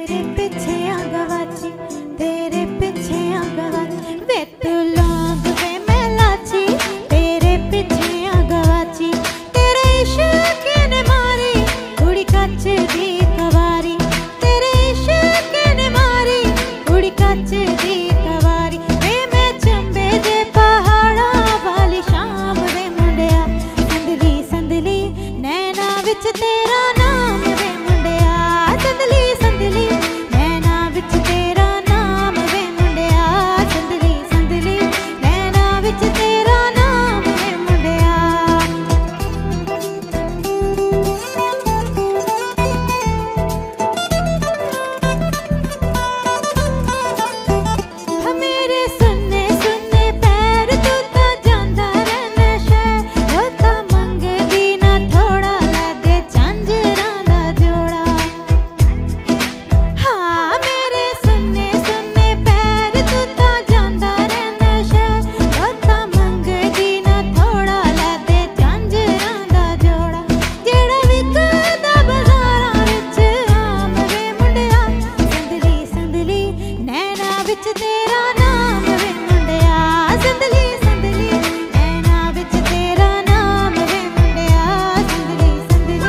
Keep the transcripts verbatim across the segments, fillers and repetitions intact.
तेरे पीछे आ गवाची, तेरे पीछे आ गवाची, वे तू लौंग वे मैं लाची, तेरे पीछे आ गवाची, तेरे इश्क ने मारी उड़ी कच्च दी कवारी, तेरे इश्क ने मारी उड़ी कच्च दी कवारी, वे मैं चंबे दे पहाड़ा वाली शाम वे मुंडिया, संदली संदली नैना विच तेरा नाम वे मुंडिया, संदली संदली नैना विच तेरा नाम वे मुंडिया, संदली संदली नैना विच तेरा नाम वे मुंडिया। मेरे सुन्ने सुन्ने पैर तू तां जांदा रहना शहर, ओ तां मंगदी ना थोड़ा लै दे झांजरां दा जोड़ा। हाँ मेरे सुन्ने सुन्ने पैर तू तां जांदा रहना शहर, ओ तां मंगदी ना थोड़ा लै दे झांजरां दा जोड़ा। जेड़ा विकदा बाजारां विच आम वे मुंडिया, संदली संदली नैना विच तेरा नाम वे मुंडिया, संदली संदली नैना विच तेरा नाम वे मुंडिया, संदली संदली।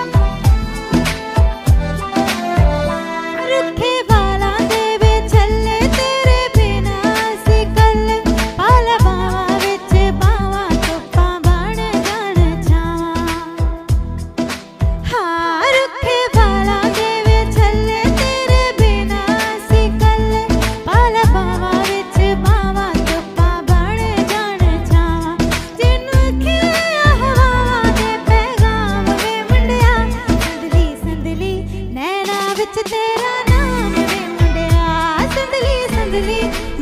रुखे वाला दे वे छल्ले तेरे बिना असीं कल्ले, पाल बावां विच बावां धुप्पां बण जाण छावां। हाँ रुखे वाला दे वे छल्ले तेरे बिना असीं कल्ले, पाल बावां विच बावां धुप्पां बण जाण छावां। जिन्नू खिलिया हवावां दे पैगाम वे मुंडिया, संदली संदली नैना विच तेरा नाम वे मुंडिया, संदली संदली